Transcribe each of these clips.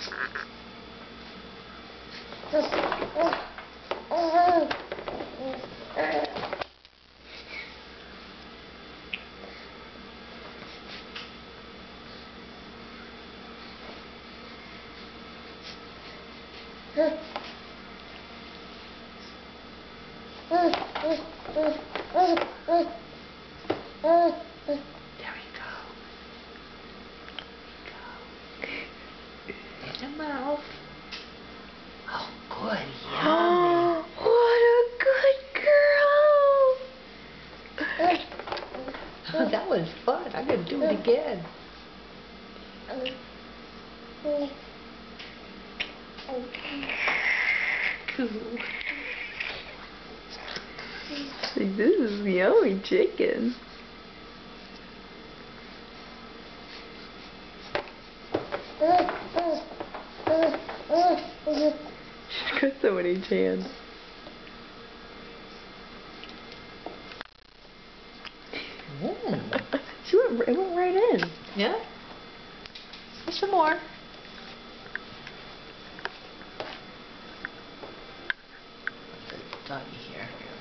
In the mouth. Oh, good. Yummy. Oh, what a good girl. Oh, that was fun. I'm going to do it again. Cool. This is yummy chicken. She's got so many hands. It went right in. Yeah? There's some more. Doggy here. Here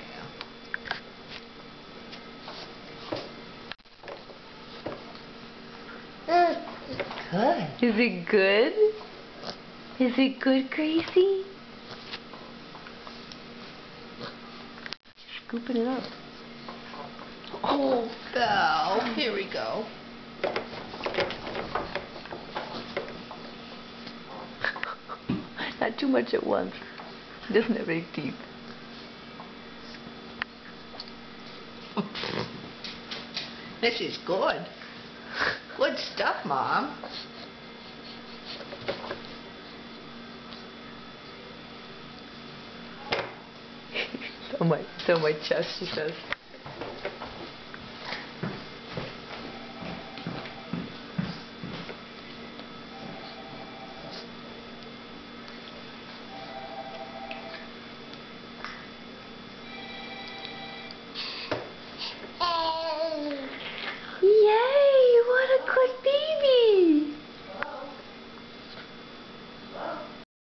we go. Good. Is it good? Is it good, Gracie? Scooping it up. Oh, go. Here we go. Not too much at once. He doesn't have any teeth. This is good. Good stuff, Mom. It's on my chest, she says.